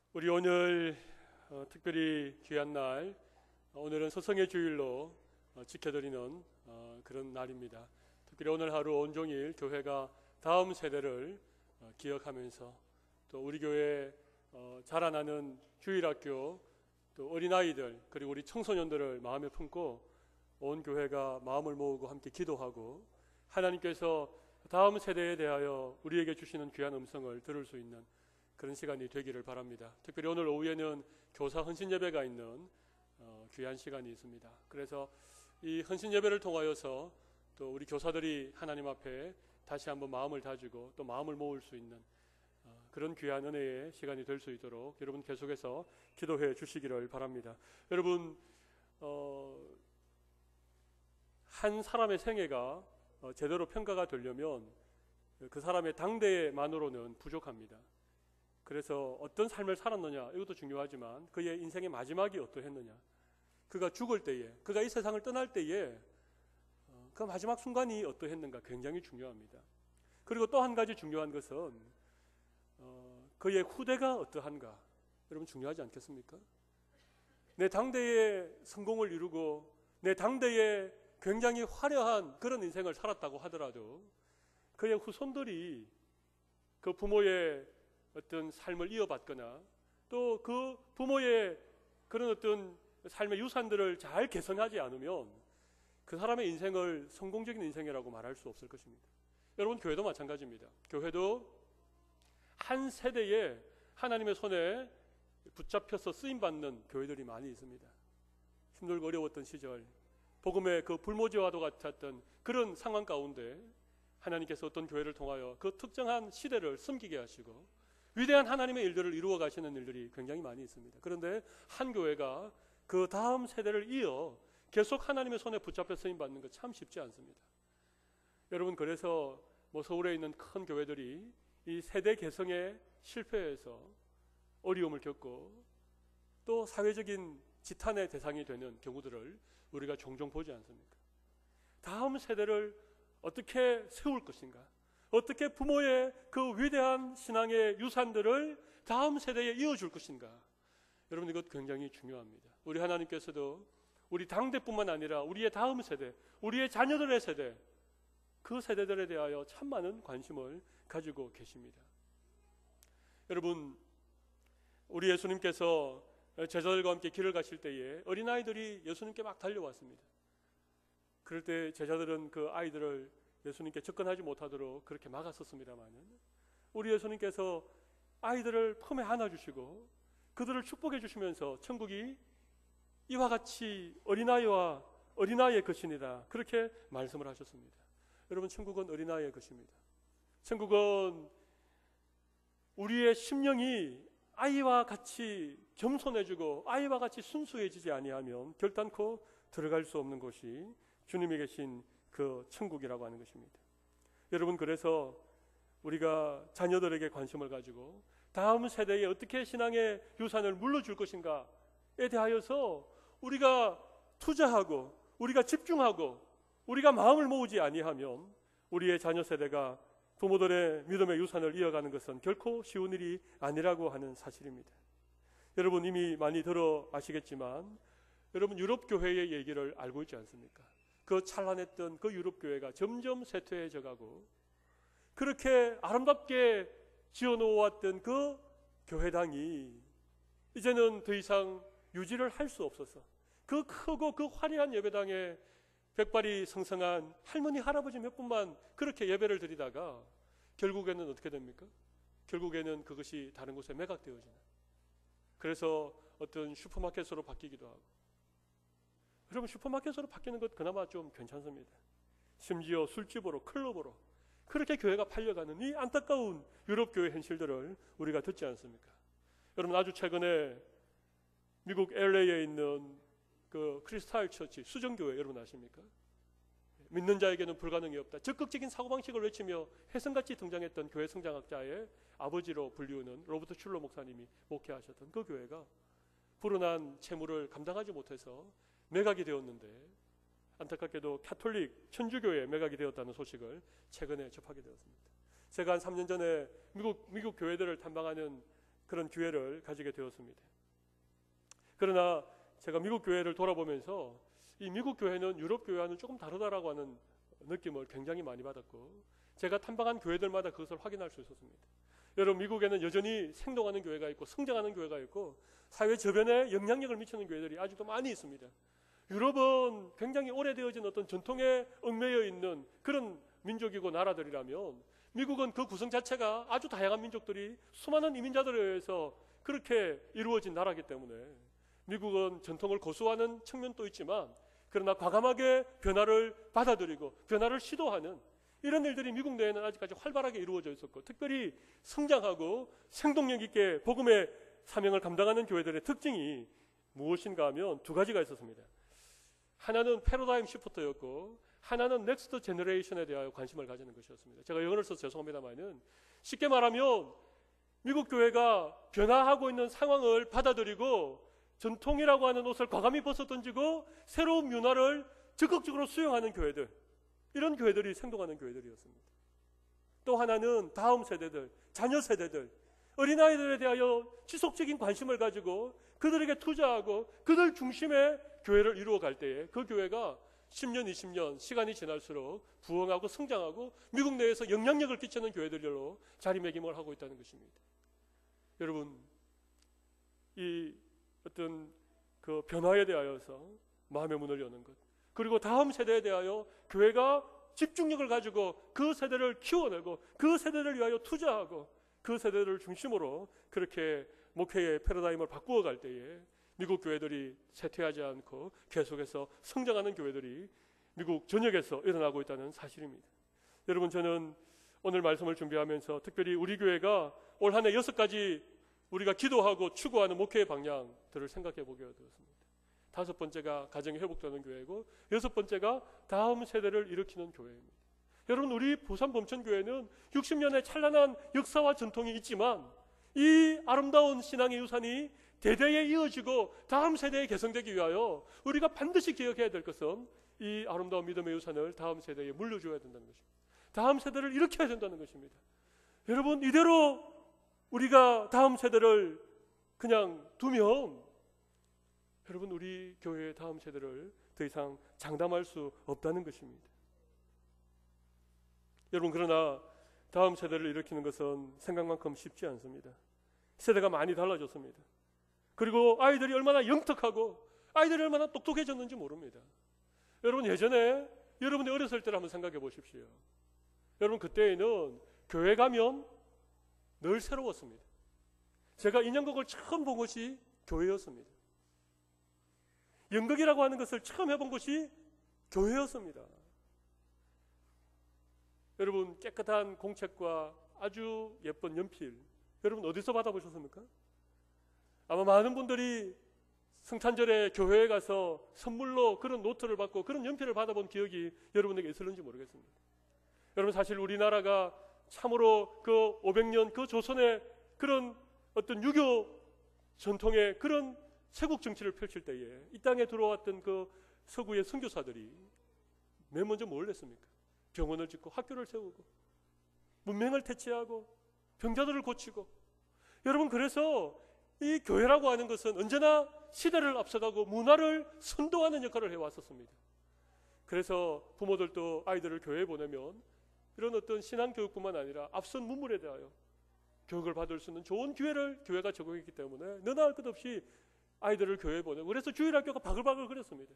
우리 오늘 특별히 귀한 날, 오늘은 서성의 주일로 지켜드리는 그런 날입니다. 특별히 오늘 하루 온종일 교회가 다음 세대를 기억하면서 또 우리 교회 자라나는 주일학교, 또 어린아이들, 그리고 우리 청소년들을 마음에 품고 온 교회가 마음을 모으고 함께 기도하고 하나님께서 다음 세대에 대하여 우리에게 주시는 귀한 음성을 들을 수 있는 그런 시간이 되기를 바랍니다. 특별히 오늘 오후에는 교사 헌신 예배가 있는 귀한 시간이 있습니다. 그래서 이 헌신 예배를 통하여서 또 우리 교사들이 하나님 앞에 다시 한번 마음을 다지고 또 마음을 모을 수 있는 그런 귀한 은혜의 시간이 될 수 있도록 여러분 계속해서 기도해 주시기를 바랍니다. 여러분, 한 사람의 생애가 제대로 평가가 되려면 그 사람의 당대만으로는 부족합니다. 그래서 어떤 삶을 살았느냐, 이것도 중요하지만 그의 인생의 마지막이 어떠했느냐, 그가 죽을 때에, 그가 이 세상을 떠날 때에 그 마지막 순간이 어떠했는가 굉장히 중요합니다. 그리고 또 한 가지 중요한 것은 그의 후대가 어떠한가, 여러분 중요하지 않겠습니까? 내 당대에 성공을 이루고 내 당대에 굉장히 화려한 그런 인생을 살았다고 하더라도 그의 후손들이 그 부모의 어떤 삶을 이어받거나 또 그 부모의 그런 어떤 삶의 유산들을 잘 개선하지 않으면 그 사람의 인생을 성공적인 인생이라고 말할 수 없을 것입니다. 여러분, 교회도 마찬가지입니다. 교회도 한 세대에 하나님의 손에 붙잡혀서 쓰임받는 교회들이 많이 있습니다. 힘들고 어려웠던 시절, 복음의 그 불모지와도 같았던 그런 상황 가운데 하나님께서 어떤 교회를 통하여 그 특정한 시대를 섬기게 하시고 위대한 하나님의 일들을 이루어 가시는 일들이 굉장히 많이 있습니다. 그런데 한 교회가 그 다음 세대를 이어 계속 하나님의 손에 붙잡혀 쓰임받는 것 참 쉽지 않습니다. 여러분, 그래서 서울에 있는 큰 교회들이 이 세대 개성에 실패해서 어려움을 겪고 또 사회적인 지탄의 대상이 되는 경우들을 우리가 종종 보지 않습니까? 다음 세대를 어떻게 세울 것인가, 어떻게 부모의 그 위대한 신앙의 유산들을 다음 세대에 이어줄 것인가, 여러분 이것 굉장히 중요합니다. 우리 하나님께서도 우리 당대뿐만 아니라 우리의 다음 세대, 우리의 자녀들의 세대, 그 세대들에 대하여 참 많은 관심을 가지고 계십니다. 여러분, 우리 예수님께서 제자들과 함께 길을 가실 때에 어린아이들이 예수님께 막 달려왔습니다. 그럴 때 제자들은 그 아이들을 예수님께 접근하지 못하도록 그렇게 막았었습니다만 우리 예수님께서 아이들을 품에 안아주시고 그들을 축복해 주시면서 천국이 이와 같이 어린아이의 것이니다, 그렇게 말씀을 하셨습니다. 여러분, 천국은 어린아이의 것입니다. 천국은 우리의 심령이 아이와 같이 겸손해지고 아이와 같이 순수해지지 아니하면 결단코 들어갈 수 없는 곳이 주님이 계신 그 천국이라고 하는 것입니다. 여러분, 그래서 우리가 자녀들에게 관심을 가지고 다음 세대에 어떻게 신앙의 유산을 물려줄 것인가에 대하여서 우리가 투자하고 우리가 집중하고 우리가 마음을 모으지 아니하면 우리의 자녀 세대가 부모들의 믿음의 유산을 이어가는 것은 결코 쉬운 일이 아니라고 하는 사실입니다. 여러분, 이미 많이 들어 아시겠지만 여러분, 유럽 교회의 얘기를 알고 있지 않습니까? 그 찬란했던 그 유럽 교회가 점점 쇠퇴해져 가고 그렇게 아름답게 지어놓았던 그 교회당이 이제는 더 이상 유지를 할 수 없어서 그 크고 그 화려한 예배당에 백발이 성성한 할머니 할아버지 몇 분만 그렇게 예배를 드리다가 결국에는 어떻게 됩니까? 결국에는 그것이 다른 곳에 매각되어지는, 그래서 어떤 슈퍼마켓으로 바뀌기도 하고, 여러분, 슈퍼마켓으로 바뀌는 것 그나마 좀 괜찮습니다. 심지어 술집으로, 클럽으로 그렇게 교회가 팔려가는 이 안타까운 유럽 교회 현실들을 우리가 듣지 않습니까? 여러분, 아주 최근에 미국 LA에 있는 그 크리스탈 처치 수정교회 여러분 아십니까? 믿는 자에게는 불가능이 없다, 적극적인 사고방식을 외치며 혜성같이 등장했던 교회 성장학자의 아버지로 불리우는 로버트 슐러 목사님이 목회하셨던 그 교회가 불어난 채무를 감당하지 못해서 매각이 되었는데 안타깝게도 가톨릭 천주교에 매각이 되었다는 소식을 최근에 접하게 되었습니다. 제가 한 3년 전에 미국 교회들을 탐방하는 그런 기회를 가지게 되었습니다. 그러나 제가 미국 교회를 돌아보면서 이 미국 교회는 유럽 교회와는 조금 다르다라고 하는 느낌을 굉장히 많이 받았고, 제가 탐방한 교회들마다 그것을 확인할 수 있었습니다. 여러분, 미국에는 여전히 생동하는 교회가 있고 성장하는 교회가 있고 사회 저변에 영향력을 미치는 교회들이 아직도 많이 있습니다. 유럽은 굉장히 오래되어진 어떤 전통에 얽매여 있는 그런 민족이고 나라들이라면, 미국은 그 구성 자체가 아주 다양한 민족들이 수많은 이민자들에 의해서 그렇게 이루어진 나라이기 때문에 미국은 전통을 고수하는 측면도 있지만, 그러나 과감하게 변화를 받아들이고 변화를 시도하는 이런 일들이 미국 내에는 아직까지 활발하게 이루어져 있었고, 특별히 성장하고 생동력 있게 복음의 사명을 감당하는 교회들의 특징이 무엇인가 하면 두 가지가 있었습니다. 하나는 패러다임 시프트였고, 하나는 넥스트 제너레이션에 대하여 관심을 가지는 것이었습니다. 제가 영어를 써서 죄송합니다만은, 쉽게 말하면 미국 교회가 변화하고 있는 상황을 받아들이고 전통이라고 하는 옷을 과감히 벗어던지고 새로운 문화를 적극적으로 수용하는 교회들, 이런 교회들이 생동하는 교회들이었습니다. 또 하나는 다음 세대들, 자녀 세대들, 어린아이들에 대하여 지속적인 관심을 가지고 그들에게 투자하고 그들 중심의 교회를 이루어갈 때에 그 교회가 10년, 20년 시간이 지날수록 부흥하고 성장하고 미국 내에서 영향력을 끼치는 교회들로 자리매김을 하고 있다는 것입니다. 여러분, 이 어떤 그 변화에 대하여서 마음의 문을 여는 것, 그리고 다음 세대에 대하여 교회가 집중력을 가지고 그 세대를 키워내고 그 세대를 위하여 투자하고 그 세대를 중심으로 그렇게 목회의 패러다임을 바꾸어 갈 때에 미국 교회들이 쇠퇴하지 않고 계속해서 성장하는 교회들이 미국 전역에서 일어나고 있다는 사실입니다. 여러분, 저는 오늘 말씀을 준비하면서 특별히 우리 교회가 올 한 해 6가지 우리가 기도하고 추구하는 목회의 방향들을 생각해 보게 되었습니다. 5번째가 가정이 회복되는 교회고, 6번째가 다음 세대를 일으키는 교회입니다. 여러분, 우리 부산 범천교회는 60년의 찬란한 역사와 전통이 있지만 이 아름다운 신앙의 유산이 대대에 이어지고 다음 세대에 개성되기 위하여 우리가 반드시 기억해야 될 것은 이 아름다운 믿음의 유산을 다음 세대에 물려줘야 된다는 것입니다. 다음 세대를 일으켜야 된다는 것입니다. 여러분, 이대로 우리가 다음 세대를 그냥 두면 여러분, 우리 교회의 다음 세대를 더 이상 장담할 수 없다는 것입니다. 여러분, 그러나 다음 세대를 일으키는 것은 생각만큼 쉽지 않습니다. 세대가 많이 달라졌습니다. 그리고 아이들이 얼마나 영특하고 아이들이 얼마나 똑똑해졌는지 모릅니다. 여러분, 예전에 여러분이 어렸을 때를 한번 생각해 보십시오. 여러분, 그때에는 교회 가면 늘 새로웠습니다. 제가 인형극을 처음 본 것이 교회였습니다. 연극이라고 하는 것을 처음 해본 것이 교회였습니다. 여러분, 깨끗한 공책과 아주 예쁜 연필, 여러분 어디서 받아보셨습니까? 아마 많은 분들이 성탄절에 교회에 가서 선물로 그런 노트를 받고 그런 연필을 받아본 기억이 여러분에게 있을는지 모르겠습니다. 여러분, 사실 우리나라가 참으로 그 500년 그 조선의 그런 어떤 유교 전통의 그런 세국 정치를 펼칠 때에 이 땅에 들어왔던 그 서구의 선교사들이 맨 먼저 뭘 했습니까? 병원을 짓고 학교를 세우고 문명을 퇴치하고 병자들을 고치고. 여러분, 그래서 이 교회라고 하는 것은 언제나 시대를 앞서가고 문화를 선도하는 역할을 해왔었습니다. 그래서 부모들도 아이들을 교회에 보내면 이런 어떤 신앙교육뿐만 아니라 앞선 문물에 대하여 교육을 받을 수 있는 좋은 기회를 교회가 제공했기 때문에 너나 할 것 없이 아이들을 교회에 보내고, 그래서 주일학교가 바글바글 그랬습니다.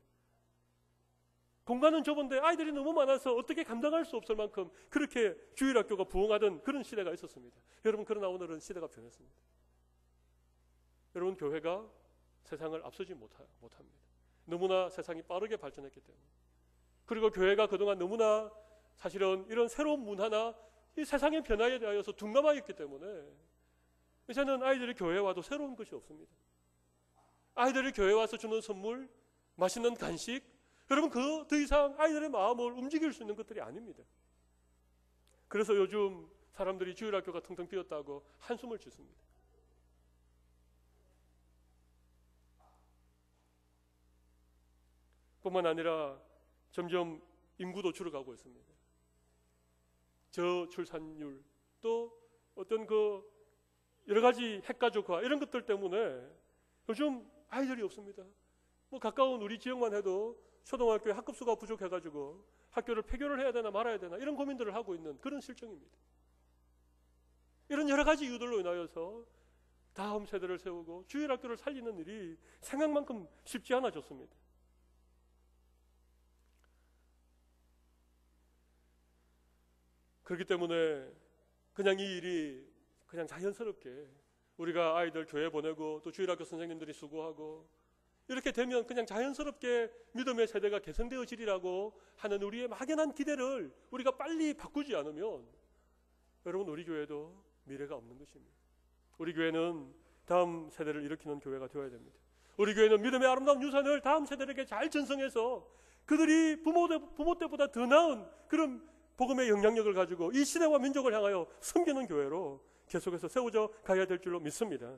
공간은 좁은데 아이들이 너무 많아서 어떻게 감당할 수 없을 만큼 그렇게 주일학교가 부흥하던 그런 시대가 있었습니다. 여러분, 그러나 오늘은 시대가 변했습니다. 여러분, 교회가 세상을 앞서지 못합니다. 너무나 세상이 빠르게 발전했기 때문에. 그리고 교회가 그동안 너무나 사실은 이런 새로운 문화나 이 세상의 변화에 대하여서 둔감하여 있기 때문에 이제는 아이들이 교회에 와도 새로운 것이 없습니다. 아이들이 교회에 와서 주는 선물, 맛있는 간식, 여러분, 그 더 이상 아이들의 마음을 움직일 수 있는 것들이 아닙니다. 그래서 요즘 사람들이 주일학교가 텅텅 비었다고 한숨을 짓습니다. 뿐만 아니라 점점 인구도 줄어가고 있습니다. 저출산율, 또 어떤 그 여러 가지 핵가족화 이런 것들 때문에 요즘 아이들이 없습니다. 뭐 가까운 우리 지역만 해도 초등학교에 학급수가 부족해가지고 학교를 폐교를 해야 되나 말아야 되나 이런 고민들을 하고 있는 그런 실정입니다. 이런 여러 가지 이유들로 인하여서 다음 세대를 세우고 주일학교를 살리는 일이 생각만큼 쉽지 않아졌습니다. 그렇기 때문에 그냥 이 일이 그냥 자연스럽게 우리가 아이들 교회 보내고 또 주일학교 선생님들이 수고하고 이렇게 되면 그냥 자연스럽게 믿음의 세대가 개선되어지리라고 하는 우리의 막연한 기대를 우리가 빨리 바꾸지 않으면 여러분 우리 교회도 미래가 없는 것입니다. 우리 교회는 다음 세대를 일으키는 교회가 되어야 됩니다. 우리 교회는 믿음의 아름다운 유산을 다음 세대에게 잘 전송해서 그들이 부모 때보다 더 나은 그런 복음의 영향력을 가지고 이 시대와 민족을 향하여 섬기는 교회로 계속해서 세워져 가야 될 줄로 믿습니다.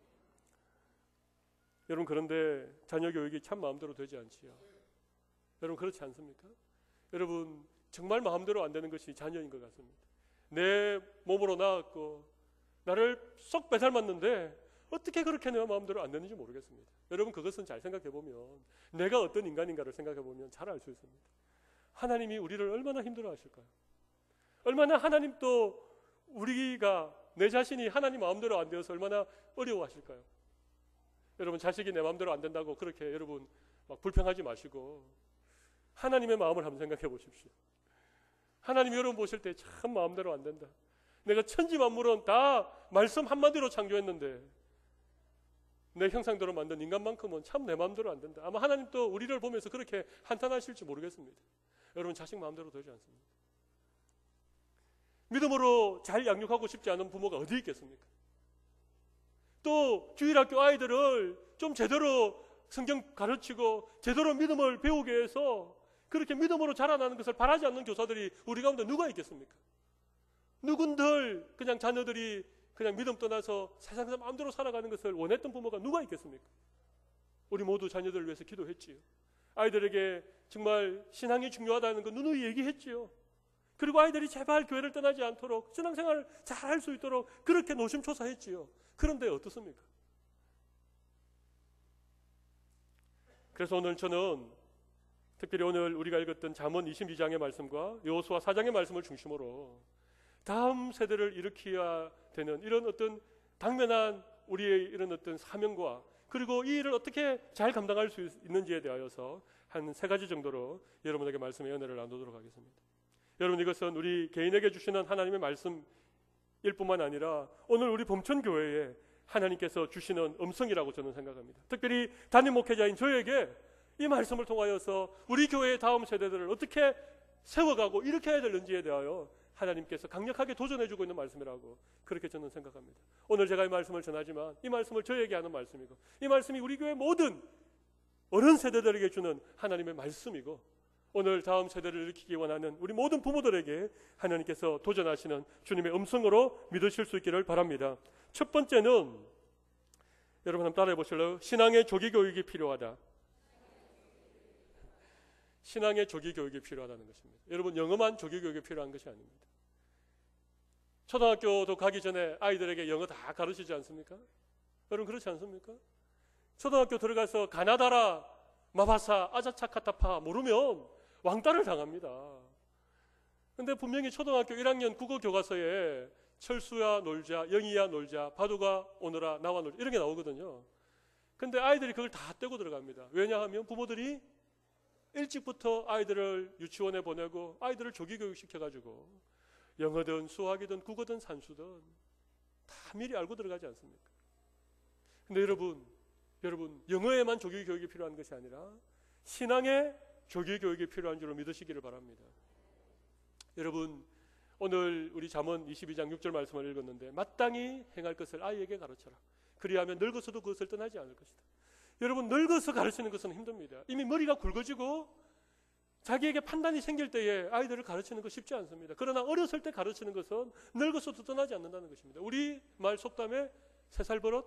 여러분 그런데 자녀 교육이 참 마음대로 되지 않지요. 여러분 그렇지 않습니까? 여러분 정말 마음대로 안 되는 것이 자녀인 것 같습니다. 내 몸으로 낳았고 나를 쏙 빼닮았는데 어떻게 그렇게 내 마음대로 안 되는지 모르겠습니다. 여러분 그것은 잘 생각해보면 내가 어떤 인간인가를 생각해보면 잘 알 수 있습니다. 하나님이 우리를 얼마나 힘들어 하실까요? 얼마나 하나님도 우리가 내 자신이 하나님 마음대로 안 되어서 얼마나 어려워하실까요? 여러분 자식이 내 마음대로 안 된다고 그렇게 여러분 막 불평하지 마시고 하나님의 마음을 한번 생각해 보십시오. 하나님이 여러분 보실 때 참 마음대로 안 된다. 내가 천지 만물은 다 말씀 한마디로 창조했는데 내 형상대로 만든 인간만큼은 참 내 마음대로 안 된다. 아마 하나님도 우리를 보면서 그렇게 한탄하실지 모르겠습니다. 여러분 자식 마음대로 되지 않습니다. 믿음으로 잘 양육하고 싶지 않은 부모가 어디 있겠습니까? 또 주일학교 아이들을 좀 제대로 성경 가르치고 제대로 믿음을 배우게 해서 그렇게 믿음으로 자라나는 것을 바라지 않는 교사들이 우리 가운데 누가 있겠습니까? 누군들 그냥 자녀들이 그냥 믿음 떠나서 세상에서 마음대로 살아가는 것을 원했던 부모가 누가 있겠습니까? 우리 모두 자녀들을 위해서 기도했지요. 아이들에게 정말 신앙이 중요하다는 거 누누이 얘기했지요. 그리고 아이들이 제발 교회를 떠나지 않도록 신앙생활을 잘 할 수 있도록 그렇게 노심초사했지요. 그런데 어떻습니까? 그래서 오늘 저는 특별히 오늘 우리가 읽었던 잠언 22장의 말씀과 여호수아 4장의 말씀을 중심으로 다음 세대를 일으켜야 되는 이런 어떤 당면한 우리의 이런 어떤 사명과 그리고 이 일을 어떻게 잘 감당할 수 있는지에 대하여서 한 3가지 정도로 여러분에게 말씀의 은혜를 나누도록 하겠습니다. 여러분 이것은 우리 개인에게 주시는 하나님의 말씀일 뿐만 아니라 오늘 우리 범천교회에 하나님께서 주시는 음성이라고 저는 생각합니다. 특별히 담임 목회자인 저에게 이 말씀을 통하여서 우리 교회의 다음 세대들을 어떻게 세워가고 일으켜야 되는지에 대하여 하나님께서 강력하게 도전해주고 있는 말씀이라고 그렇게 저는 생각합니다. 오늘 제가 이 말씀을 전하지만 이 말씀을 저에게 하는 말씀이고 이 말씀이 우리 교회 모든 어른 세대들에게 주는 하나님의 말씀이고 오늘 다음 세대를 일으키기 원하는 우리 모든 부모들에게 하나님께서 도전하시는 주님의 음성으로 믿으실 수 있기를 바랍니다. 첫 번째는 여러분 한번 따라해 보실래요? 신앙의 조기 교육이 필요하다. 신앙의 조기 교육이 필요하다는 것입니다. 여러분 영어만 조기 교육이 필요한 것이 아닙니다. 초등학교도 가기 전에 아이들에게 영어 다 가르치지 않습니까? 여러분 그렇지 않습니까? 초등학교 들어가서 가나다라, 마바사, 아자차카타파 모르면 왕따를 당합니다. 근데 분명히 초등학교 1학년 국어 교과서에 철수야 놀자, 영희야 놀자, 바두가 오너라, 나와 놀자 이런 게 나오거든요. 근데 아이들이 그걸 다 떼고 들어갑니다. 왜냐하면 부모들이 일찍부터 아이들을 유치원에 보내고 아이들을 조기 교육시켜가지고 영어든 수학이든 국어든 산수든 다 미리 알고 들어가지 않습니까? 근데 여러분 영어에만 조기 교육이 필요한 것이 아니라 신앙의 조기 교육이 필요한 줄로 믿으시기를 바랍니다. 여러분 오늘 우리 잠언 22장 6절 말씀을 읽었는데 마땅히 행할 것을 아이에게 가르쳐라. 그리하면 늙어서도 그것을 떠나지 않을 것이다. 여러분 늙어서 가르치는 것은 힘듭니다. 이미 머리가 굵어지고 자기에게 판단이 생길 때에 아이들을 가르치는 거 쉽지 않습니다. 그러나 어렸을 때 가르치는 것은 늙어서도 떠나지 않는다는 것입니다. 우리 말 속담에 3살 버릇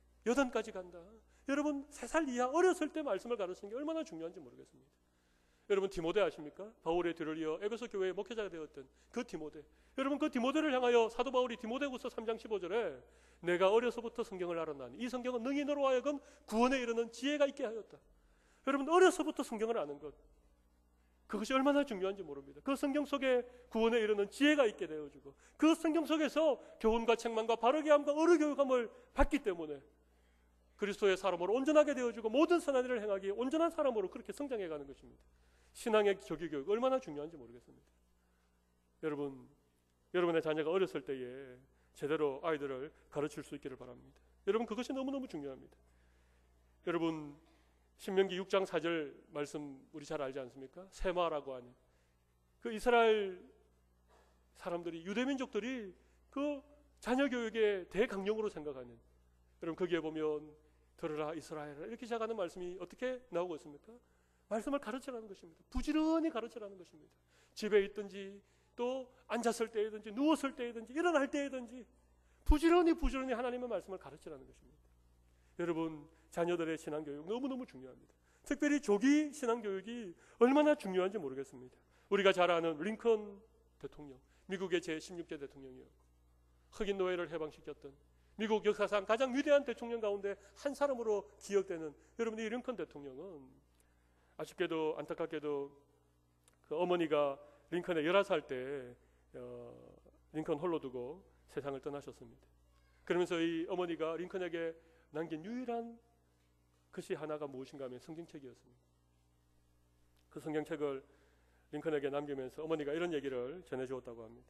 여든까지 간다. 여러분 3살 이하 어렸을 때 말씀을 가르치는 게 얼마나 중요한지 모르겠습니다. 여러분 디모데 아십니까? 바울의 뒤를 이어 에베소 교회의 목회자가 되었던 그 디모데. 여러분 그 디모데를 향하여 사도 바울이 디모데후서 3장 15절에 내가 어려서부터 성경을 알았나니 이 성경은 능히 너로 하여금 구원에 이르는 지혜가 있게 하였다. 여러분 어려서부터 성경을 아는 것, 그것이 얼마나 중요한지 모릅니다. 그 성경 속에 구원에 이르는 지혜가 있게 되어주고 그 성경 속에서 교훈과 책망과 바르게 함과 어루 교육함을 받기 때문에 그리스도의 사람으로 온전하게 되어주고 모든 선한 일을 행하기에 온전한 사람으로 그렇게 성장해가는 것입니다. 신앙의 조기교육 얼마나 중요한지 모르겠습니다. 여러분, 여러분의 자녀가 어렸을 때에 제대로 아이들을 가르칠 수 있기를 바랍니다. 여러분 그것이 너무너무 중요합니다. 여러분 신명기 6장 4절 말씀 우리 잘 알지 않습니까? 세마라고 하는 그 이스라엘 사람들이, 유대민족들이 그 자녀 교육의 대강령으로 생각하는, 여러분 거기에 보면 들으라 이스라엘아 이렇게 시작하는 말씀이 어떻게 나오고 있습니까? 말씀을 가르치라는 것입니다. 부지런히 가르치라는 것입니다. 집에 있든지 또 앉았을 때이든지 누웠을 때이든지 일어날 때이든지 부지런히 하나님의 말씀을 가르치라는 것입니다. 여러분 자녀들의 신앙교육 너무너무 중요합니다. 특별히 조기 신앙교육이 얼마나 중요한지 모르겠습니다. 우리가 잘 아는 링컨 대통령, 미국의 제16대 대통령이었고 흑인 노예를 해방시켰던 미국 역사상 가장 위대한 대통령 가운데 한 사람으로 기억되는 여러분 이 링컨 대통령은 아쉽게도 안타깝게도 그 어머니가 링컨의 11살 때 링컨 홀로 두고 세상을 떠나셨습니다. 그러면서 이 어머니가 링컨에게 남긴 유일한 글씨 하나가 무엇인가 하면 성경책이었습니다. 그 성경책을 링컨에게 남기면서 어머니가 이런 얘기를 전해주었다고 합니다.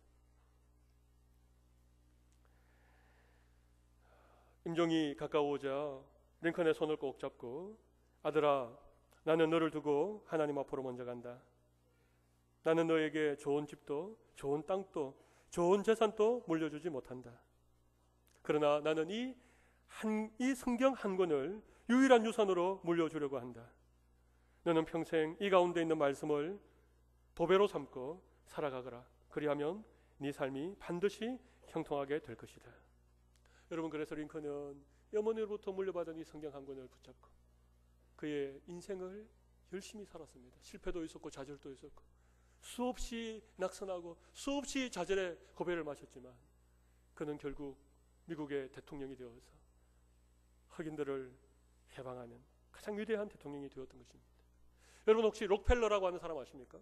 임종이 가까워오자 링컨의 손을 꼭 잡고 아들아 나는 너를 두고 하나님 앞으로 먼저 간다. 나는 너에게 좋은 집도 좋은 땅도 좋은 재산도 물려주지 못한다. 그러나 나는 이 성경 한 권을 유일한 유산으로 물려주려고 한다. 너는 평생 이 가운데 있는 말씀을 보배로 삼고 살아가거라. 그리하면 네 삶이 반드시 형통하게 될 것이다. 여러분 그래서 링컨은 어머니로부터 물려받은 이 성경 한 권을 붙잡고 그의 인생을 열심히 살았습니다. 실패도 있었고 좌절도 있었고 수없이 낙선하고 수없이 좌절의 고배를 마셨지만 그는 결국 미국의 대통령이 되어서 흑인들을 해방하는 가장 위대한 대통령이 되었던 것입니다. 여러분 혹시 록펠러라고 하는 사람 아십니까?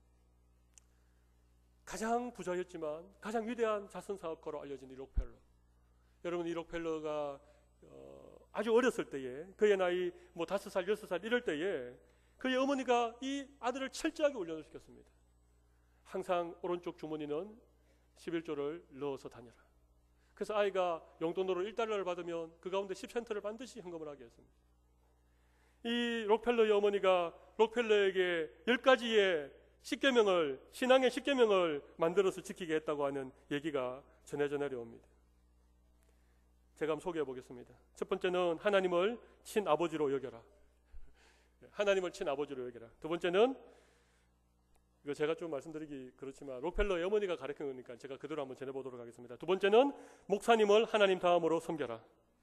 가장 부자였지만 가장 위대한 자선사업가로 알려진 이 록펠러. 여러분 이 록펠러가 아주 어렸을 때에 그의 나이 5살, 6살 이럴 때에 그의 어머니가 이 아들을 철저하게 훈련을 시켰습니다. 항상 오른쪽 주머니는 11조를 넣어서 다녀라. 그래서 아이가 용돈으로 1달러를 받으면 그 가운데 10센트를 반드시 현금을 하게 했습니다. 이 록펠러의 어머니가 록펠러에게 10가지의 십계명을, 신앙의 십계명을 만들어서 지키게 했다고 하는 얘기가 전해져 내려옵니다. 제가 한번 소개해 보겠습니다. 첫 번째는 하나님을 친아버지로 여겨라. 하나님을 친아버지로 여겨라. 두 번째는 이거 제가 좀 말씀드리기 그렇지만 록펠러의 어머니가 가르친 거니까 제가 그대로 한번 전해보도록 하겠습니다. 두 번째는 목사님을 하나님 다음으로 섬겨라.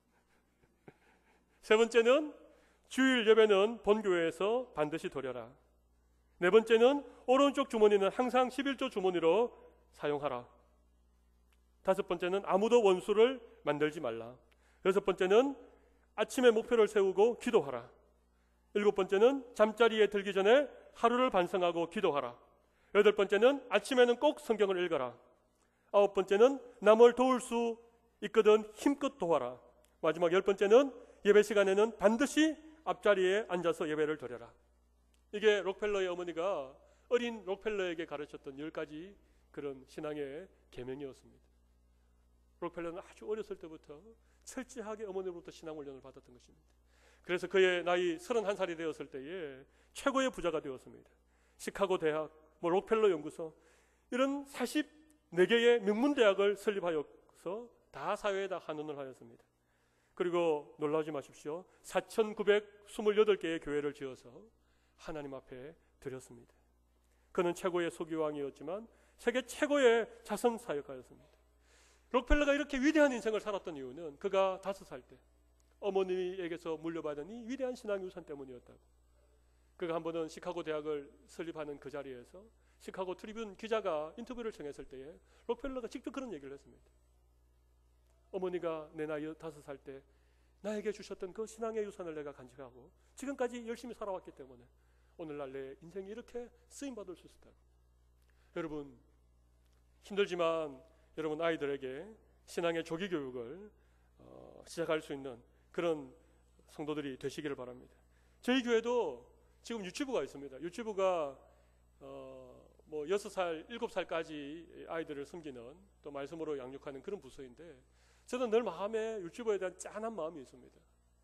세 번째는 주일 예배는 본교회에서 반드시 드려라. 네 번째는 오른쪽 주머니는 항상 11조 주머니로 사용하라. 다섯 번째는 아무도 원수를 만들지 말라. 여섯 번째는 아침에 목표를 세우고 기도하라. 일곱 번째는 잠자리에 들기 전에 하루를 반성하고 기도하라. 여덟 번째는 아침에는 꼭 성경을 읽어라. 아홉 번째는 남을 도울 수 있거든 힘껏 도와라. 마지막 열 번째는 예배 시간에는 반드시 앞자리에 앉아서 예배를 드려라. 이게 록펠러의 어머니가 어린 록펠러에게 가르쳤던 10가지 그런 신앙의 계명이었습니다. 록펠러는 아주 어렸을 때부터 철저하게 어머니로부터 신앙 훈련을 받았던 것입니다. 그래서 그의 나이 31살이 되었을 때에 최고의 부자가 되었습니다. 시카고 대학, 록펠러 연구소 이런 44개의 명문대학을 설립하여서 다 사회에다 한원을 하였습니다. 그리고 놀라지 마십시오. 4,928개의 교회를 지어서 하나님 앞에 드렸습니다. 그는 최고의 소기왕이었지만 세계 최고의 자선사역가였습니다. 록펠러가 이렇게 위대한 인생을 살았던 이유는 그가 5살 때 어머니에게서 물려받은 이 위대한 신앙유산 때문이었다고. 그가 한 번은 시카고 대학을 설립하는 그 자리에서 시카고 트리뷴 기자가 인터뷰를 청했을 때에 록펠러가 직접 그런 얘기를 했습니다. 어머니가 내 나이 5살 때 나에게 주셨던 그 신앙의 유산을 내가 간직하고 지금까지 열심히 살아왔기 때문에 오늘날 내 인생이 이렇게 쓰임받을 수 있었다고. 여러분, 힘들지만 여러분 아이들에게 신앙의 조기 교육을 시작할 수 있는 그런 성도들이 되시기를 바랍니다. 저희 교회도 지금 유치부가 있습니다. 유치부가 뭐 6살, 7살까지 아이들을 섬기는 또 말씀으로 양육하는 그런 부서인데 저는 늘 마음에 유치부에 대한 짠한 마음이 있습니다.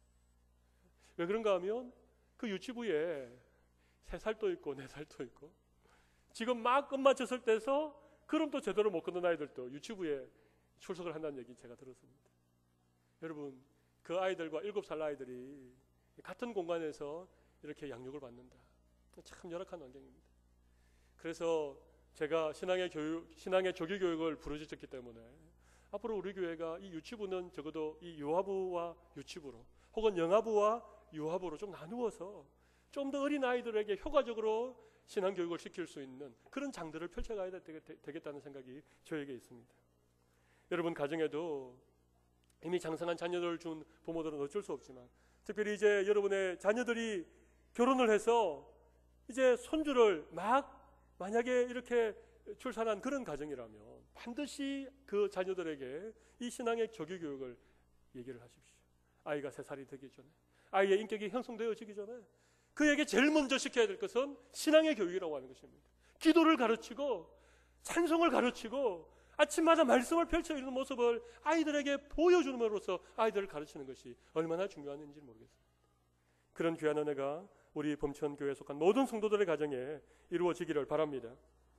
왜 그런가 하면 그 유치부에 3살도 있고 4살도 있고 지금 막 끝마쳤을 때서 그럼도 제대로 못 걷는 아이들도 유치부에 출석을 한다는 얘기 제가 들었습니다. 여러분, 그 아이들과 7살 아이들이 같은 공간에서 이렇게 양육을 받는다. 참 열악한 환경입니다. 그래서 제가 신앙의 조기 교육을 부르짖었기 때문에 앞으로 우리 교회가 이 유치부는 적어도 이 유아부와 유치부로 혹은 영아부와 유아부로 좀 나누어서 좀 더 어린 아이들에게 효과적으로 신앙 교육을 시킬 수 있는 그런 장들을 펼쳐가야 되겠다는 생각이 저에게 있습니다. 여러분 가정에도 이미 장성한 자녀를 준 부모들은 어쩔 수 없지만 특별히 이제 여러분의 자녀들이 결혼을 해서 이제 손주를 만약에 이렇게 출산한 그런 가정이라면 반드시 그 자녀들에게 이 신앙의 조기 교육을 얘기를 하십시오. 아이가 3살이 되기 전에, 아이의 인격이 형성되어지기 전에 그에게 제일 먼저 시켜야 될 것은 신앙의 교육이라고 하는 것입니다. 기도를 가르치고 찬송을 가르치고 아침마다 말씀을 펼쳐 있는 모습을 아이들에게 보여줌으로써 아이들을 가르치는 것이 얼마나 중요한지 모르겠습니다. 그런 귀한 은혜가 우리 범천교회에 속한 모든 성도들의 가정에 이루어지기를 바랍니다.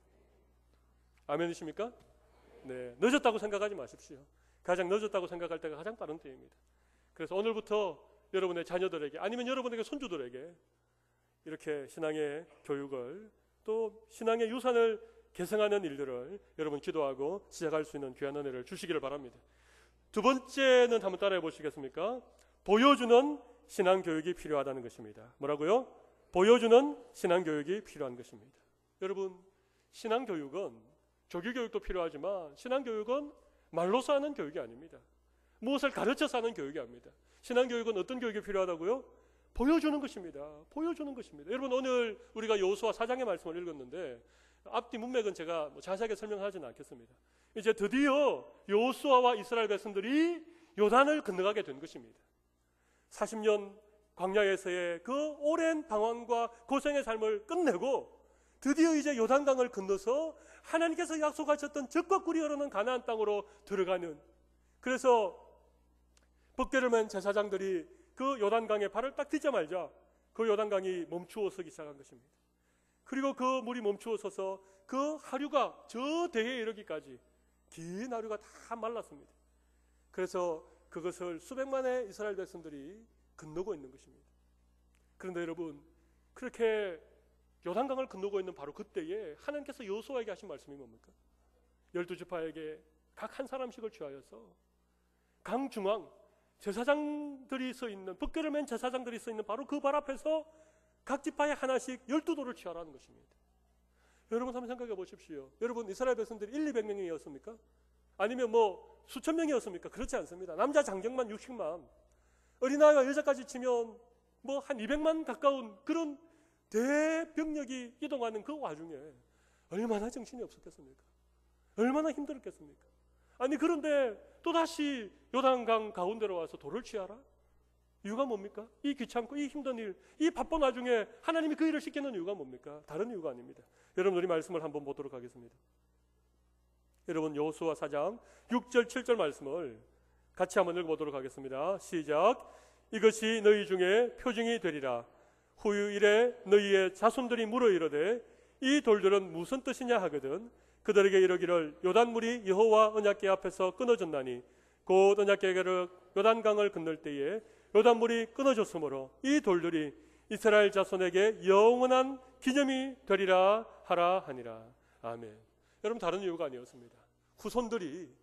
아멘이십니까? 네, 늦었다고 생각하지 마십시오. 가장 늦었다고 생각할 때가 가장 빠른 때입니다. 그래서 오늘부터 여러분의 자녀들에게 아니면 여러분에게 손주들에게 이렇게 신앙의 교육을 또 신앙의 유산을 계승하는 일들을 여러분 기도하고 시작할 수 있는 귀한 은혜를 주시기를 바랍니다. 두 번째는 한번 따라해 보시겠습니까? 보여주는 신앙교육이 필요하다는 것입니다. 뭐라고요? 보여주는 신앙교육이 필요한 것입니다. 여러분, 신앙교육은 조기교육도 필요하지만 신앙교육은 말로서 하는 교육이 아닙니다. 무엇을 가르쳐서 하는 교육이 아닙니다. 신앙교육은 어떤 교육이 필요하다고요? 보여주는 것입니다. 보여주는 것입니다. 여러분, 오늘 우리가 여호수아 4장의 말씀을 읽었는데 앞뒤 문맥은 제가 자세하게 설명하지는 않겠습니다. 이제 드디어 여호수아와 이스라엘 백성들이 요단을 건너가게 된 것입니다. 40년 광야에서의 그 오랜 방황과 고생의 삶을 끝내고 드디어 이제 요단강을 건너서 하나님께서 약속하셨던 젖과 꿀이 흐르는 가나안 땅으로 들어가는, 그래서 법궤를 맨 제사장들이 그 요단강에 발을 딱 딛자마자 그 요단강이 멈추어 서기 시작한 것입니다. 그리고 그 물이 멈추어 서서 그 하류가 저 대해에 이르기까지 긴 하류가 다 말랐습니다. 그래서 그것을 수백만의 이스라엘 백성들이 건너고 있는 것입니다. 그런데 여러분, 그렇게 요단강을 건너고 있는 바로 그때에 하나님께서 여호수아에게 하신 말씀이 뭡니까? 12지파에게 각 한 사람씩을 취하여서 강 중앙 제사장들이 서 있는, 법궤를 맨 제사장들이 서 있는 바로 그 발 앞에서 각 지파에 하나씩 12돌을 취하라는 것입니다. 여러분 한번 생각해 보십시오. 여러분, 이스라엘 백성들이 200명이었습니까? 아니면 뭐 수천 명이었습니까? 그렇지 않습니다. 남자 장정만 60만, 어린아이와 여자까지 치면 뭐 한 200만 가까운 그런 대병력이 이동하는 그 와중에 얼마나 정신이 없었겠습니까? 얼마나 힘들었겠습니까? 아니, 그런데 또다시 요단강 가운데로 와서 돌을 취하라? 이유가 뭡니까? 이 귀찮고 이 힘든 일, 이 바쁜 와중에 하나님이 그 일을 시키는 이유가 뭡니까? 다른 이유가 아닙니다. 여러분, 우리 말씀을 한번 보도록 하겠습니다. 여러분, 여호수아 4장 6절 7절 말씀을 같이 한번 읽어보도록 하겠습니다. 시작. 이것이 너희 중에 표징이 되리라. 후유 이래 너희의 자손들이 물어 이르되 이 돌들은 무슨 뜻이냐 하거든 그들에게 이르기를 요단물이 여호와 언약궤 앞에서 끊어졌나니 곧 언약궤를 요단강을 건널 때에 요단물이 끊어졌으므로 이 돌들이 이스라엘 자손에게 영원한 기념이 되리라 하라 하니라. 아멘. 여러분, 다른 이유가 아니었습니다. 후손들이,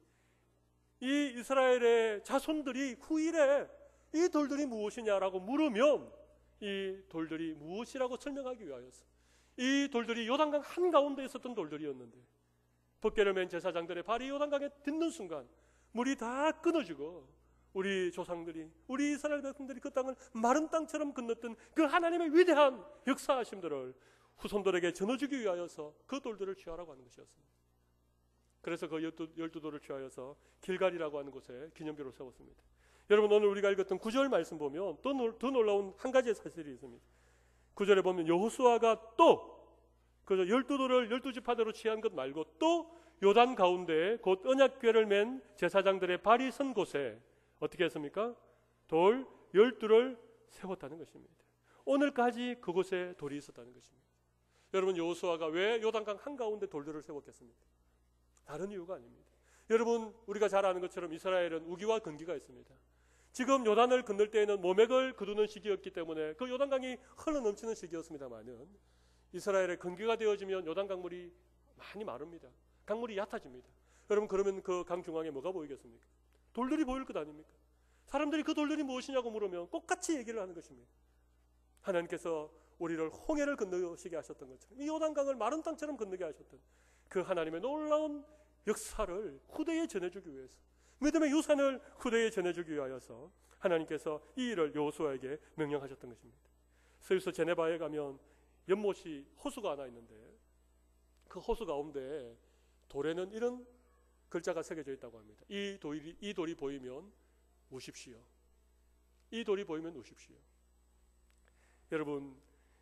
이 이스라엘의 자손들이 후일에 이 돌들이 무엇이냐라고 물으면 이 돌들이 무엇이라고 설명하기 위하여서 이 돌들이 요단강 한가운데 있었던 돌들이었는데 법궤를 맨 제사장들의 발이 요단강에 딛는 순간 물이 다 끊어지고 우리 조상들이, 우리 이스라엘 백성들이 그 땅을 마른 땅처럼 건넜던 그 하나님의 위대한 역사하심들을 후손들에게 전해주기 위하여서 그 돌들을 취하라고 하는 것이었습니다. 그래서 그 12돌을 취하여서 길갈이라고 하는 곳에 기념비를 세웠습니다. 여러분, 오늘 우리가 읽었던 9절 말씀 보면 또 더 놀라운 한 가지의 사실이 있습니다. 9절에 보면 여호수아가 또 그 12돌을 12지파대로 취한 것 말고 또 요단 가운데 곧 언약궤를 맨 제사장들의 발이 선 곳에 어떻게 했습니까? 돌 12를 세웠다는 것입니다. 오늘까지 그곳에 돌이 있었다는 것입니다. 여러분, 여호수아가 왜 요단강 한가운데 돌들을 세웠겠습니까? 다른 이유가 아닙니다. 여러분, 우리가 잘 아는 것처럼 이스라엘은 우기와 건기가 있습니다. 지금 요단을 건널 때에는 모맥을 거두는 시기였기 때문에 그 요단강이 흘러넘치는 시기였습니다만은 이스라엘의 건기가 되어지면 요단강물이 많이 마릅니다. 강물이 얕아집니다. 여러분, 그러면 그 강 중앙에 뭐가 보이겠습니까? 돌들이 보일 것 아닙니까? 사람들이 그 돌들이 무엇이냐고 물으면 똑같이 얘기를 하는 것입니다. 하나님께서 우리를 홍해를 건너시게 하셨던 것처럼 이 요단강을 마른 땅처럼 건너게 하셨던 그 하나님의 놀라운 역사를 후대에 전해주기 위해서, 믿음의 유산을 후대에 전해주기 위하여서 하나님께서 이 일을 여호수아에게 명령하셨던 것입니다. 스위스 제네바에 가면 연못이 호수가 하나 있는데 그 호수 가운데 돌에는 이런 글자가 새겨져 있다고 합니다. 이 돌이 보이면 우십시오. 이 돌이 보이면 우십시오. 여러분,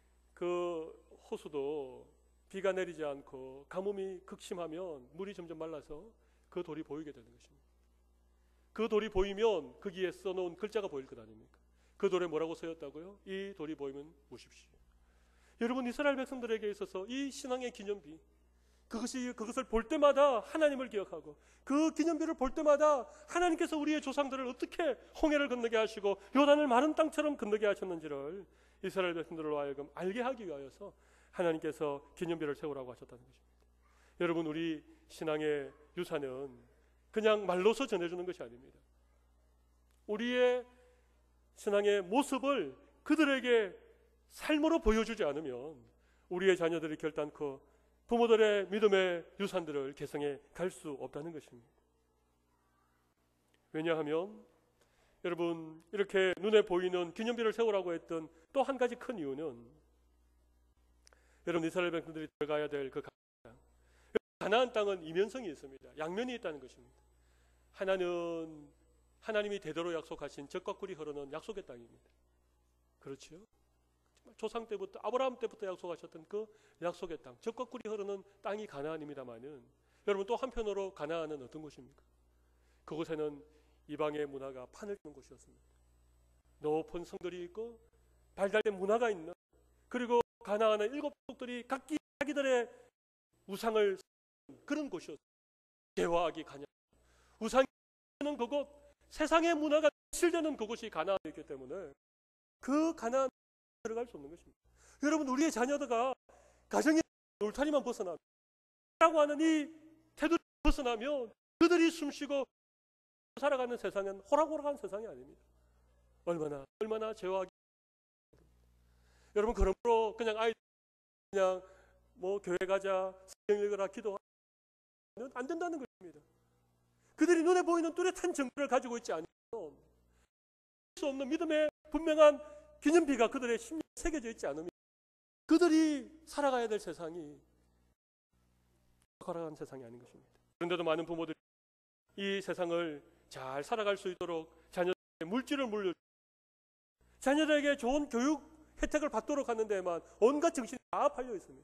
그 호수도 비가 내리지 않고 가뭄이 극심하면 물이 점점 말라서 그 돌이 보이게 되는 것입니다. 그 돌이 보이면 거기에 써놓은 글자가 보일 것 아닙니까? 그 돌에 뭐라고 쓰였다고요? 이 돌이 보이면 우십시오. 여러분, 이스라엘 백성들에게 있어서 이 신앙의 기념비, 그것을 볼 때마다 하나님을 기억하고 그 기념비를 볼 때마다 하나님께서 우리의 조상들을 어떻게 홍해를 건너게 하시고 요단을 마른 땅처럼 건너게 하셨는지를 이스라엘 백성들로 하여금 알게 하기 위하여서 하나님께서 기념비를 세우라고 하셨다는 것입니다. 여러분, 우리 신앙의 유산은 그냥 말로서 전해주는 것이 아닙니다. 우리의 신앙의 모습을 그들에게 삶으로 보여주지 않으면 우리의 자녀들이 결단코 부모들의 믿음의 유산들을 계승해 갈 수 없다는 것입니다. 왜냐하면 여러분, 이렇게 눈에 보이는 기념비를 세우라고 했던 또 한 가지 큰 이유는 여러분, 이스라엘 백성들이 들어가야 될 그 가나안 땅은 이면성이 있습니다. 양면이 있다는 것입니다. 하나는 하나님이 대대로 약속하신 젖과 꿀이 흐르는 약속의 땅입니다. 그렇지요? 조상 때부터, 아브라함 때부터 약속하셨던 그 약속의 땅, 젖과 꿀이 흐르는 땅이 가나안입니다만은 여러분, 또 한편으로 가나안은 어떤 곳입니까? 그곳에는 이방의 문화가 판을 치는 곳이었습니다. 높은 성들이 있고 발달된 문화가 있는, 그리고 가나안의 7족들이 각기 자기들의 우상을 그런 곳이었습니다. 개화하기 가냐, 우상이 있는 그곳, 세상의 문화가 실되는 그곳이 가나안이었기 때문에 그 가나안 들어갈 수 없는 것입니다. 여러분, 우리의 자녀들과 가정의 울타리만 벗어나면, 라고 하는 이 테두리 벗어나면 그들이 숨쉬고 살아가는 세상은 호락호락한 세상이 아닙니다. 얼마나 죄와하기. 여러분, 그러므로 그냥 그냥 뭐 교회 가자, 성경 읽어라, 기도하면 안 된다는 것입니다. 그들이 눈에 보이는 뚜렷한 증거를 가지고 있지 않으면 수 없는 믿음의 분명한 기념비가 그들의 심리에 새겨져 있지 않으면 그들이 살아가야 될 세상이 살아가는 세상이 아닌 것입니다. 그런데도 많은 부모들이 이 세상을 잘 살아갈 수 있도록 자녀들에게 물질을 물려, 자녀들에게 좋은 교육 혜택을 받도록 하는 데에만 온갖 정신이 다 팔려 있습니다.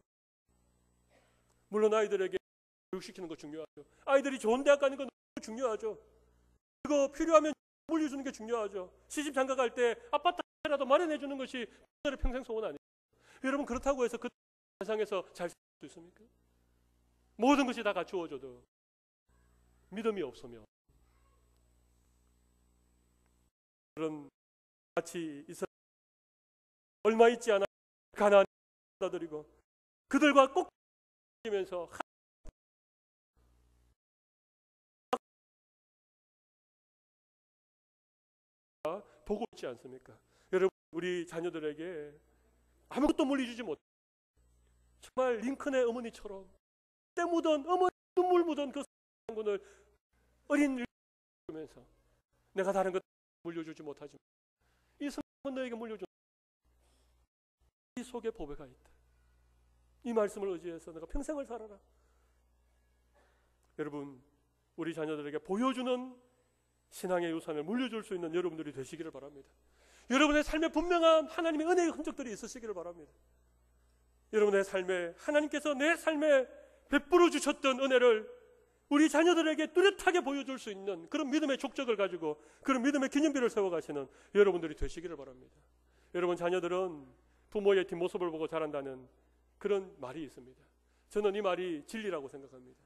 물론 아이들에게 교육시키는 거 중요하죠. 아이들이 좋은 대학 가는 건 너무 중요하죠. 그거 필요하면 물려주는 게 중요하죠. 시집 장가 갈 때 아파트라도 마련해 주는 것이 그들의 평생 소원 아니에요. 여러분, 그렇다고 해서 그 세상에서 잘 살 수 있습니까? 모든 것이 다 갖추어져도 믿음이 없으면 그런 같이 있어 얼마 있지 않아 가나안 받아들이고 그들과 꼭 면서 보고 있지 않습니까? 여러분, 우리 자녀들에게 아무것도 물려주지 못, 정말 링컨의 어머니처럼 때 묻은 어머니 눈물 묻은 그 상군을 어린 일면서 내가 다른 것 물려주지 못하지만 이 성경은 너에게 물려준 이 속에 보배가 있다. 이 말씀을 의지해서 내가 평생을 살아라. 여러분, 우리 자녀들에게 보여주는 신앙의 유산을 물려줄 수 있는 여러분들이 되시기를 바랍니다. 여러분의 삶에 분명한 하나님의 은혜의 흔적들이 있으시기를 바랍니다. 여러분의 삶에 하나님께서 내 삶에 베풀어 주셨던 은혜를 우리 자녀들에게 뚜렷하게 보여줄 수 있는 그런 믿음의 족적을 가지고 그런 믿음의 기념비를 세워가시는 여러분들이 되시기를 바랍니다. 여러분, 자녀들은 부모의 뒷모습을 보고 자란다는 그런 말이 있습니다. 저는 이 말이 진리라고 생각합니다.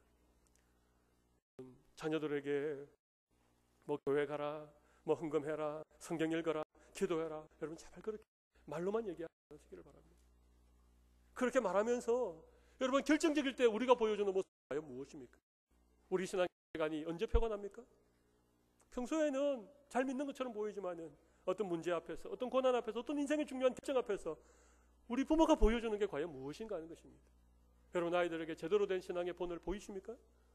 자녀들에게 뭐 교회 가라, 뭐 헌금해라, 성경 읽어라, 기도해라, 여러분 제발 그렇게 말로만 얘기하시기를 바랍니다. 그렇게 말하면서 여러분 결정적일 때 우리가 보여주는 모습이 과연 무엇입니까? 우리 신앙생활이 언제 표가 납니까? 평소에는 잘 믿는 것처럼 보이지만은 어떤 문제 앞에서, 어떤 고난 앞에서, 어떤 인생의 중요한 결정 앞에서 우리 부모가 보여주는 게 과연 무엇인가 하는 것입니다. 여러분, 아이들에게 제대로 된 신앙의 본을 보이십니까?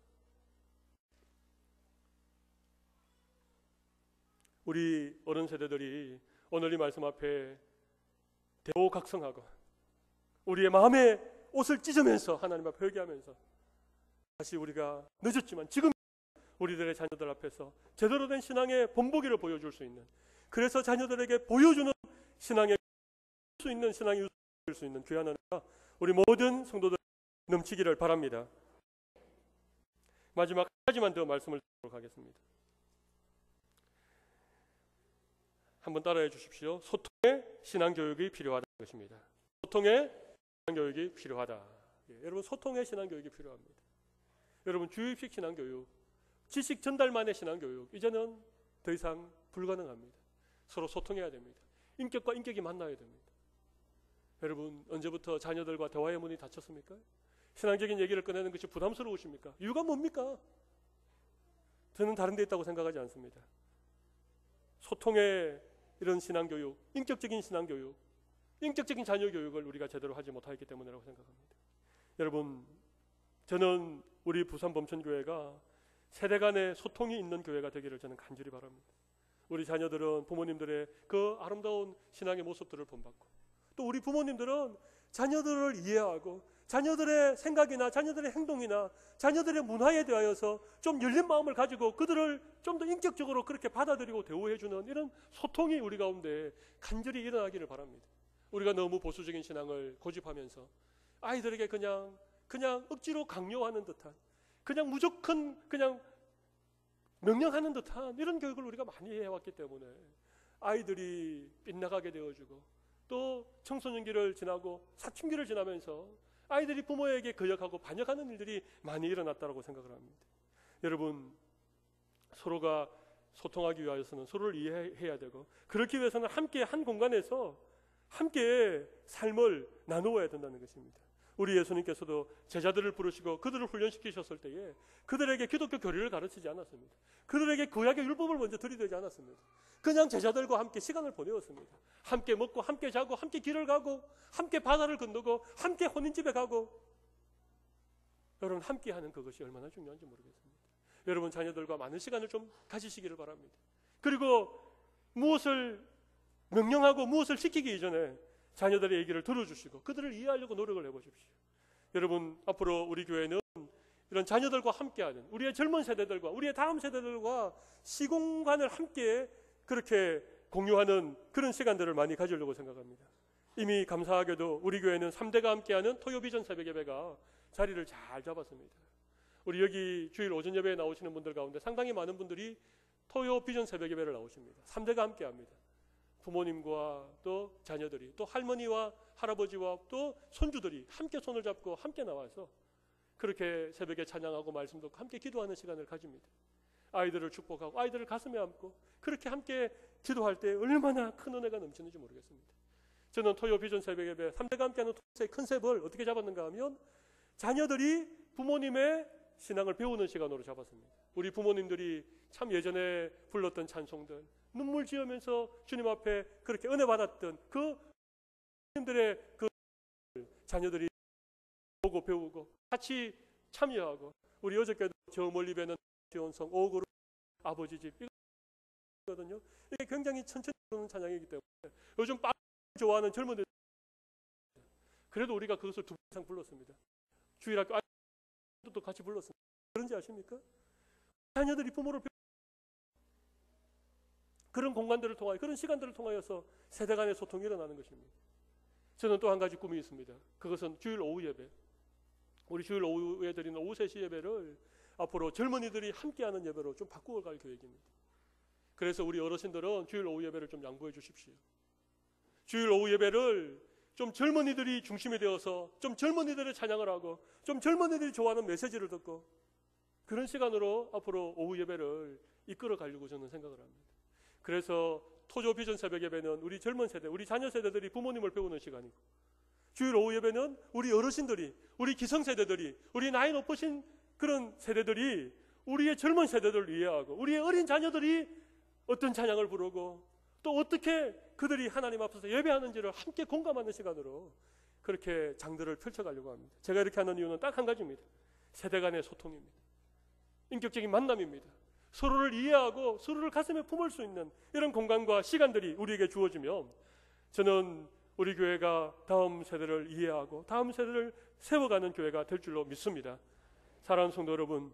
우리 어른 세대들이 오늘 이 말씀 앞에 대오각성하고 우리의 마음에 옷을 찢으면서 하나님 앞에 회개하면서 다시 우리가 늦었지만 지금 우리들의 자녀들 앞에서 제대로 된 신앙의 본보기를 보여줄 수 있는, 그래서 자녀들에게 보여주는 신앙의 수 있는 신앙이 유지될 수 있는 귀한 은혜가 우리 모든 성도들 넘치기를 바랍니다. 마지막 한 가지만 더 말씀을 드리도록 하겠습니다. 한번 따라해 주십시오. 소통의 신앙교육이 필요하다는 것입니다. 소통의 신앙교육이 필요하다. 여러분, 소통의 신앙교육이 필요합니다. 여러분, 주입식 신앙교육, 지식 전달만의 신앙교육, 이제는 더 이상 불가능합니다. 서로 소통해야 됩니다. 인격과 인격이 만나야 됩니다. 여러분, 언제부터 자녀들과 대화의 문이 닫혔습니까? 신앙적인 얘기를 꺼내는 것이 부담스러우십니까? 이유가 뭡니까? 저는 다른 데 있다고 생각하지 않습니다. 소통의 이런 신앙교육, 인격적인 신앙교육, 인격적인 자녀교육을 우리가 제대로 하지 못하기 때문이라고 생각합니다. 여러분, 저는 우리 부산 범천교회가 세대 간의 소통이 있는 교회가 되기를 저는 간절히 바랍니다. 우리 자녀들은 부모님들의 그 아름다운 신앙의 모습들을 본받고, 또 우리 부모님들은 자녀들을 이해하고 자녀들의 생각이나 자녀들의 행동이나 자녀들의 문화에 대하여서 좀 열린 마음을 가지고 그들을 좀 더 인격적으로 그렇게 받아들이고 대우해주는 이런 소통이 우리 가운데 간절히 일어나기를 바랍니다. 우리가 너무 보수적인 신앙을 고집하면서 아이들에게 그냥 억지로 강요하는 듯한, 그냥 무조건 그냥 명령하는 듯한 이런 교육을 우리가 많이 해왔기 때문에 아이들이 빗나가게 되어주고, 또 청소년기를 지나고 사춘기를 지나면서 아이들이 부모에게 거역하고 반역하는 일들이 많이 일어났다고 생각을 합니다. 여러분, 서로가 소통하기 위해서는 서로를 이해해야 되고, 그렇기 위해서는 함께 한 공간에서 함께 삶을 나누어야 된다는 것입니다. 우리 예수님께서도 제자들을 부르시고 그들을 훈련시키셨을 때에 그들에게 기독교 교리를 가르치지 않았습니다. 그들에게 구약의 율법을 먼저 들이대지 않았습니다. 그냥 제자들과 함께 시간을 보내었습니다. 함께 먹고 함께 자고 함께 길을 가고 함께 바다를 건너고 함께 혼인집에 가고, 여러분, 함께하는 그것이 얼마나 중요한지 모르겠습니다. 여러분, 자녀들과 많은 시간을 좀 가지시기를 바랍니다. 그리고 무엇을 명령하고 무엇을 시키기 이전에 자녀들의 얘기를 들어주시고 그들을 이해하려고 노력을 해보십시오. 여러분, 앞으로 우리 교회는 이런 자녀들과 함께하는, 우리의 젊은 세대들과 우리의 다음 세대들과 시공간을 함께 그렇게 공유하는 그런 시간들을 많이 가지려고 생각합니다. 이미 감사하게도 우리 교회는 3대가 함께하는 토요비전 새벽예배가 자리를 잘 잡았습니다. 우리 여기 주일 오전 예배에 나오시는 분들 가운데 상당히 많은 분들이 토요비전 새벽예배를 나오십니다. 3대가 함께합니다. 부모님과 또 자녀들이, 또 할머니와 할아버지와 또 손주들이 함께 손을 잡고 함께 나와서 그렇게 새벽에 찬양하고 말씀 듣고 함께 기도하는 시간을 가집니다. 아이들을 축복하고 아이들을 가슴에 안고 그렇게 함께 기도할 때 얼마나 큰 은혜가 넘치는지 모르겠습니다. 저는 토요 비전 새벽 예배 3대가 함께하는 토요의 컨셉을 어떻게 잡았는가 하면 자녀들이 부모님의 신앙을 배우는 시간으로 잡았습니다. 우리 부모님들이 참 예전에 불렀던 찬송들, 눈물 지으면서 주님 앞에 그렇게 은혜 받았던 그 부모님들의 그 자녀들이 보고 배우고 같이 참여하고, 우리 어저께도 저 멀리 배는 지원성 오그룹 아버지 집 이거거든요. 이게 굉장히 천천히 부르는 찬양이기 때문에 요즘 빠르게 좋아하는 젊은이들, 그래도 우리가 그것을 2번 이상 불렀습니다. 주일학교 아이들도 같이 불렀습니다. 그런지 아십니까? 자녀들이 부모를 그런 공간들을 통하여, 그런 시간들을 통하여서 세대 간의 소통이 일어나는 것입니다. 저는 또 한 가지 꿈이 있습니다. 그것은 주일 오후 예배, 우리 주일 오후에 드리는 오후 3시 예배를 앞으로 젊은이들이 함께하는 예배로 좀 바꾸어 갈 계획입니다. 그래서 우리 어르신들은 주일 오후 예배를 좀 양보해 주십시오. 주일 오후 예배를 좀 젊은이들이 중심이 되어서 좀 젊은이들의 찬양을 하고 좀 젊은이들이 좋아하는 메시지를 듣고 그런 시간으로 앞으로 오후 예배를 이끌어 가려고 저는 생각을 합니다. 그래서 토조 비전 새벽 예배는 우리 젊은 세대, 우리 자녀 세대들이 부모님을 배우는 시간이고, 주일 오후 예배는 우리 어르신들이, 우리 기성세대들이, 우리 나이 높으신 그런 세대들이 우리의 젊은 세대들을 이해하고 우리의 어린 자녀들이 어떤 찬양을 부르고 또 어떻게 그들이 하나님 앞에서 예배하는지를 함께 공감하는 시간으로 그렇게 장들을 펼쳐가려고 합니다. 제가 이렇게 하는 이유는 딱 한 가지입니다. 세대 간의 소통입니다. 인격적인 만남입니다. 서로를 이해하고 서로를 가슴에 품을 수 있는 이런 공간과 시간들이 우리에게 주어지면 저는 우리 교회가 다음 세대를 이해하고 다음 세대를 세워가는 교회가 될 줄로 믿습니다. 사랑하는 성도 여러분,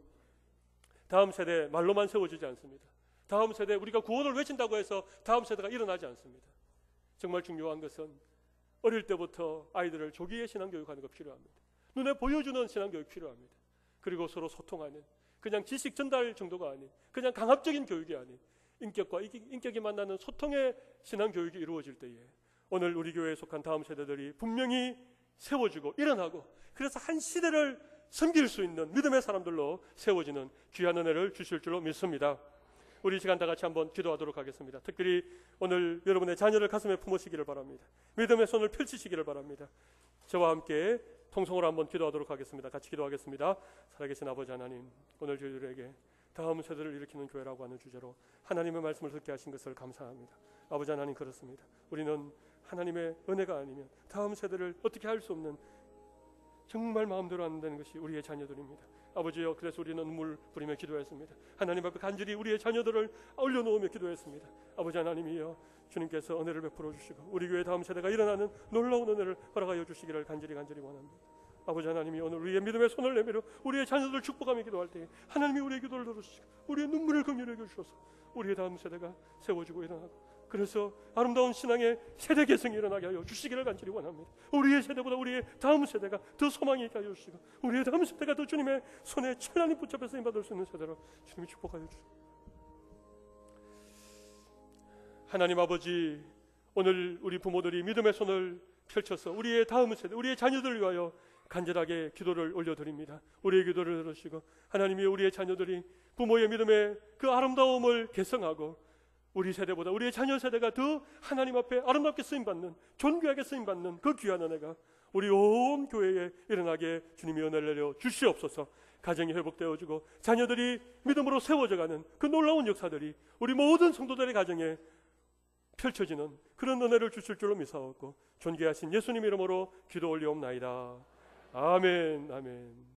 다음 세대 말로만 세워지지 않습니다. 다음 세대, 우리가 구원을 외친다고 해서 다음 세대가 일어나지 않습니다. 정말 중요한 것은 어릴 때부터 아이들을 조기에 신앙교육하는 거 필요합니다. 눈에 보여주는 신앙교육 필요합니다. 그리고 서로 소통하는, 그냥 지식 전달 정도가 아닌, 그냥 강압적인 교육이 아닌 인격과 인격이 만나는 소통의 신앙교육이 이루어질 때에 오늘 우리 교회에 속한 다음 세대들이 분명히 세워지고 일어나고, 그래서 한 시대를 섬길 수 있는 믿음의 사람들로 세워지는 귀한 은혜를 주실 줄로 믿습니다. 우리 시간 다 같이 한번 기도하도록 하겠습니다. 특별히 오늘 여러분의 자녀를 가슴에 품으시기를 바랍니다. 믿음의 손을 펼치시기를 바랍니다. 저와 함께 통성으로 한번 기도하도록 하겠습니다. 같이 기도하겠습니다. 살아계신 아버지 하나님, 오늘 저희들에게 다음 세대를 일으키는 교회라고 하는 주제로 하나님의 말씀을 듣게 하신 것을 감사합니다. 아버지 하나님, 그렇습니다. 우리는 하나님의 은혜가 아니면 다음 세대를 어떻게 할 수 없는, 정말 마음대로 안 되는 것이 우리의 자녀들입니다. 아버지여, 그래서 우리는 눈물 뿌리며 기도했습니다. 하나님 앞에 간절히 우리의 자녀들을 올려놓으며 기도했습니다. 아버지 하나님이여, 주님께서 은혜를 베풀어 주시고 우리 교회 다음 세대가 일어나는 놀라운 은혜를 허락하여 주시기를 간절히 원합니다. 아버지 하나님이 오늘 우리의 믿음의 손을 내밀어 우리의 자녀들을 축복하며 기도할 때 하나님이 우리의 기도를 들어주시고 우리의 눈물을 긍휼히 여겨주셔서 우리의 다음 세대가 세워지고 일어나고, 그래서 아름다운 신앙의 세대 개성이 일어나게 하여 주시기를 간절히 원합니다. 우리의 세대보다 우리의 다음 세대가 더 소망이 있게 하여 주시고 우리의 다음 세대가 더 주님의 손에 찬란히 붙잡혀 쓰임받을 수 있는 세대로 주님이 축복하여 주시고, 하나님 아버지, 오늘 우리 부모들이 믿음의 손을 펼쳐서 우리의 다음 세대, 우리의 자녀들을 위하여 간절하게 기도를 올려드립니다. 우리의 기도를 들으시고 하나님이 우리의 자녀들이 부모의 믿음의 그 아름다움을 개성하고 우리 세대보다 우리의 자녀 세대가 더 하나님 앞에 아름답게 쓰임받는, 존귀하게 쓰임받는 그 귀한 은혜가 우리 온 교회에 일어나게 주님이 은혜를 내려 주시옵소서. 가정이 회복되어지고 자녀들이 믿음으로 세워져가는 그 놀라운 역사들이 우리 모든 성도들의 가정에 펼쳐지는 그런 은혜를 주실 줄로 믿사옵고 존귀하신 예수님 이름으로 기도 올리옵나이다. 아멘.